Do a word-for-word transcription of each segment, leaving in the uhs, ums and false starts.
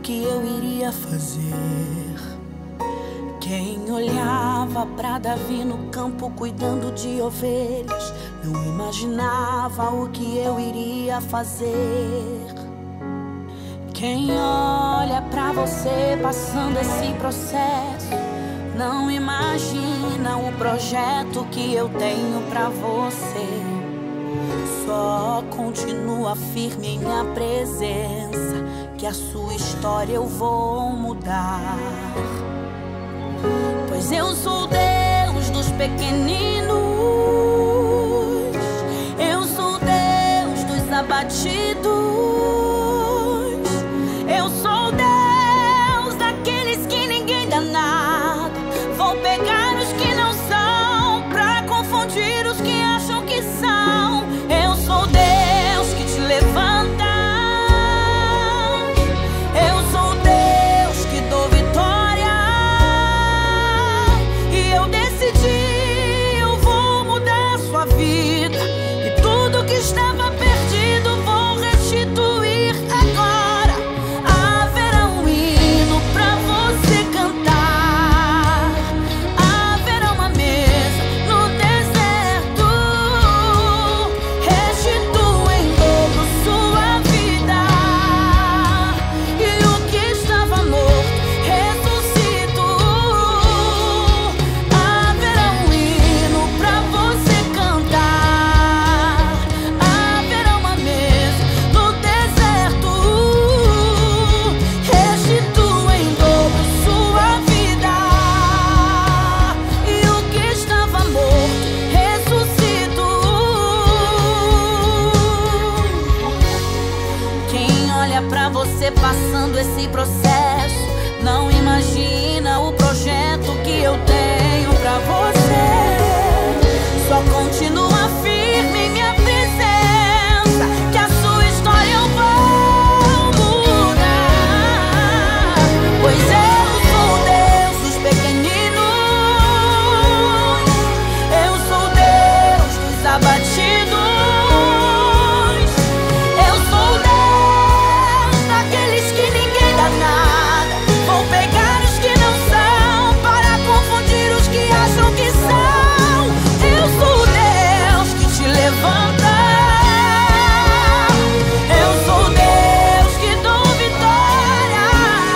que eu iria fazer. Quem olhava pra Davi no campo cuidando de ovelhas não imaginava o que eu iria fazer. Quem olha pra você passando esse processo não imagina o projeto que eu tenho pra você. Só continua firme em minha presença, que a sua história eu vou mudar. Pois eu sou o Deus dos pequeninos, eu sou o Deus dos abatidos, eu sou o Deus daqueles que ninguém dá nada. Vou pegar os que não são pra confundir os que acham que são. Eu sou o Deus que te levanta, eu sou o Deus que dou vitória. E eu decidi, eu vou mudar a sua vida, e tudo que estava perdido vou restituir agora. Haverá um hino pra você cantar, haverá uma mesa no deserto. Restituo em dobro sua vida, e o que estava morto ressuscito. Haverá um hino pra você cantar, haverá uma mesa no deserto. Restituo em dobro sua vida, e o que estava morto ressuscito. Quem olha pra você passando esse processo não imagina o projeto que eu tenho pra você. Só continua firme em minha presença, que a sua história eu vou mudar. Pois eu sou o Deus dos pequeninos, eu sou o Deus dos abatidos, eu sou o Deus daqueles que ninguém dá nada. Vou pegar os que não são para confundir os que acham que são. Eu sou o Deus que te levanta, eu sou o Deus que dou vitória.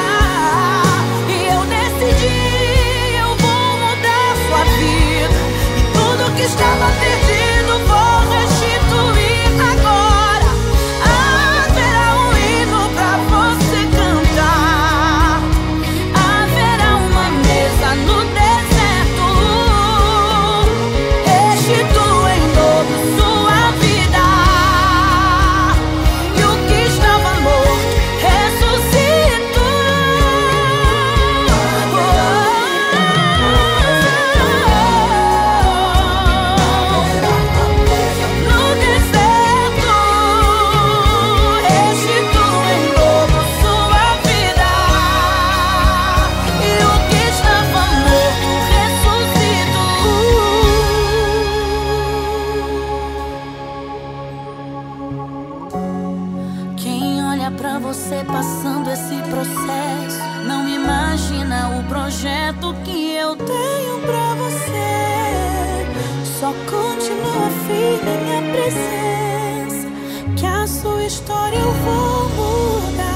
E eu decidi, eu vou mudar sua vida, e tudo que estava perdido vou restituir agora. Haverá um hino pra você cantar, haverá uma mesa no deserto. Restituo em dobro sua vida, e o que estava morto ressuscito. No deserto, restituo em dobro sua vida, e o que estava morto ressuscito. Quem olha pra você passando esse processo não imagina o projeto que eu tenho pra você. Só continua firme em minha presença, que a sua história eu vou mudar.